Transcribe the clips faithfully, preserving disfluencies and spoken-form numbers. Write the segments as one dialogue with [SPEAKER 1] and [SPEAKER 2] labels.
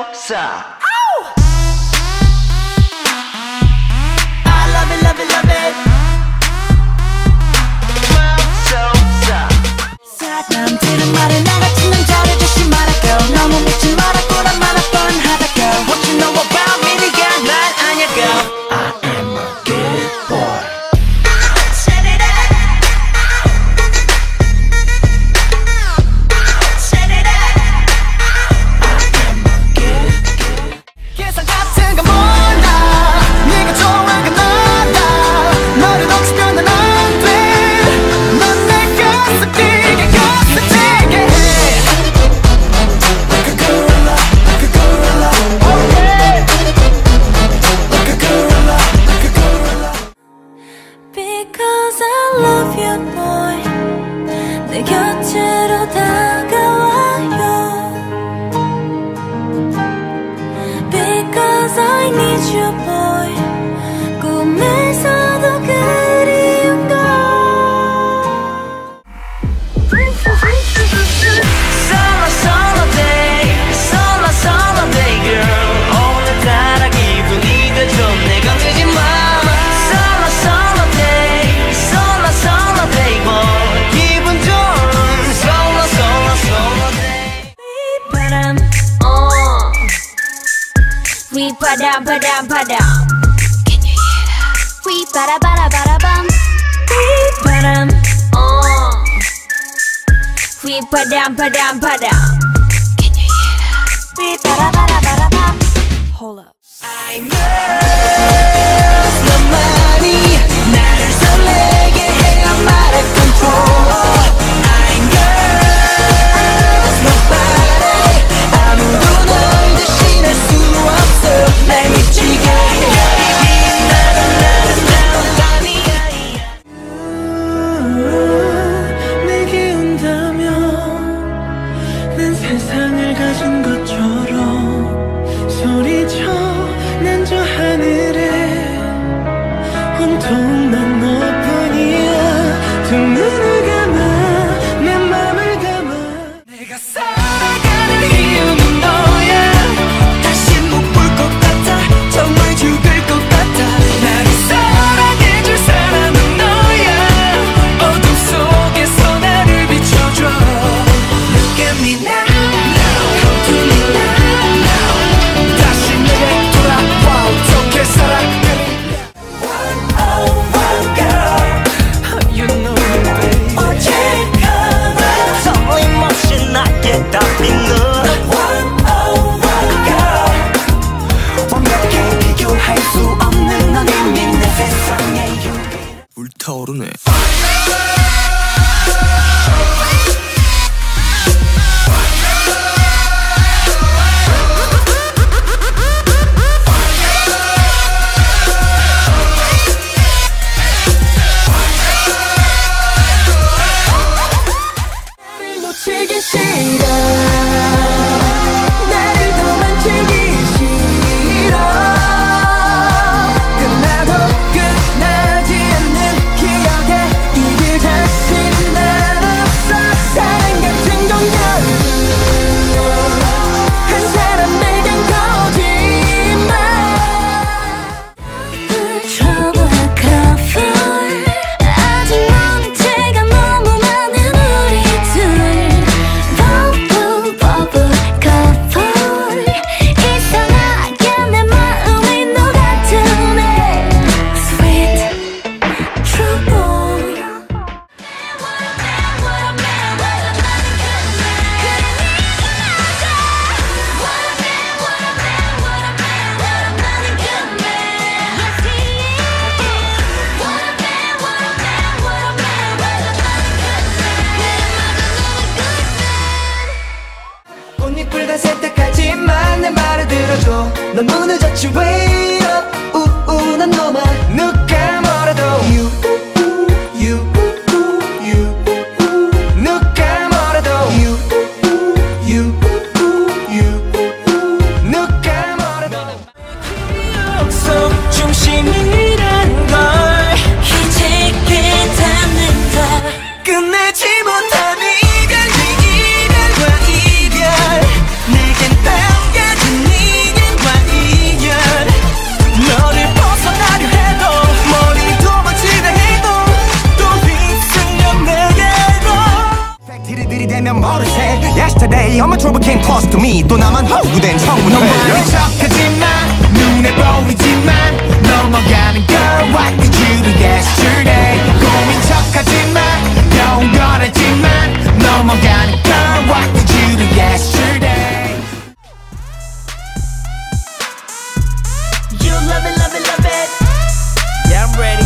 [SPEAKER 1] 사. I love it, love it, love it. 사람들은 말을 나같은 남자를 조심하라고. 너무 믿지 말라고 난 말할 뻔하다고. What you know about me 네가 날 아냐고. I am a good boy. Set it up. Set it up. I am a good good. 계산 같은 거 몰라. 네가 좋아한 건 나다. 너를 놓치면 난 안 돼. 넌 내 가슴 뛰게 가슴 뛰게 해. Like a gorilla, like a gorilla. Oh yeah. Like a gorilla, like a gorilla.
[SPEAKER 2] Because I love you, boy. 내 곁으로 다가와요. Because I need you, boy. 꿈에서도 그리운 걸.
[SPEAKER 1] Summer, summer day, summer, summer day, girl. 오늘따라 기분이 더 좋네. 건드지 마. Summer, summer day, summer, summer day, boy. 기분 좋은 summer, summer, summer day.
[SPEAKER 2] 바람, 어. 휘바람, 바람, 바람. Can you hear that? 휘바라바라바라밤. 휘바람, 어. 휘바람, 바람, 바람. Can you hear that? 휘바라바라바라밤. Hold up.
[SPEAKER 1] I know 너만이 나를 설레게 해. I'm out of control. I know nobody 아무도 널 대신할 수 없어. 날 미치게 해. 나는 나는 나는 아니야. 내게 온다면 난 세상을 가진 것처럼 소리쳐 난 저 하늘에 온통 난 너뿐이야. 두 눈을 감아 내 맘을 담아. 내가 살아가는 이유는 너야. 다시 못 볼 것 같아. 정말 죽을 것 같아. 나를 사랑해줄 사람은 너야. 어둠 속에서 나를 비춰줘. Look at me now, come to me now. 다시 내게 돌아와. 어떻게 살아가니. One oh one girl, you know me baby. 어제까지 설렘없이 나게 답인 너. One oh one girl, 완벽해 비교할 수 없는 넌 이미 내 세상의 유일. 불타오르네. 나를 놓치기 싫어. 나를 도망치기 싫어. 끝나도 끝나지 않는 기억에 이길 자신 난 없어. 사랑 같은 건 한 사람 내겐 거짓말.
[SPEAKER 2] Trouble cover. 아직 너는 죄가 너무 많은 우리 둘. Bubble bubble cover. 이상하게 내 마음이 녹아드네. Sweet trouble.
[SPEAKER 1] 꽃잎을 다 세탁하지만 내 말을 들어줘. 넌 무너졌지 way up. 우우 난 너만 누가 뭐라도 You you you 누가 뭐라도 You you you 누가 뭐라도. 기억 속 중심이란 걸
[SPEAKER 2] 이제 깨닫는다.
[SPEAKER 1] 끝내지 못한 이별. 네 이별과 이별. 내겐 남겨진 네
[SPEAKER 3] today All my trouble came close to me 또 나만 허구된 청문회
[SPEAKER 4] 너무 척하지만 눈에 보이지만 넘어가는 girl What did you do yesterday 고민 척하지만 겨운 거라지만 넘어가는 girl What did you do yesterday
[SPEAKER 1] You love it, love it, love it. Yeah, I'm ready.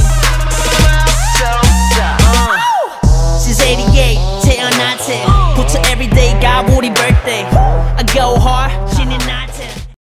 [SPEAKER 1] Uh. Since eighty-eight 태어났을 부터 everyday가 우리 birthday.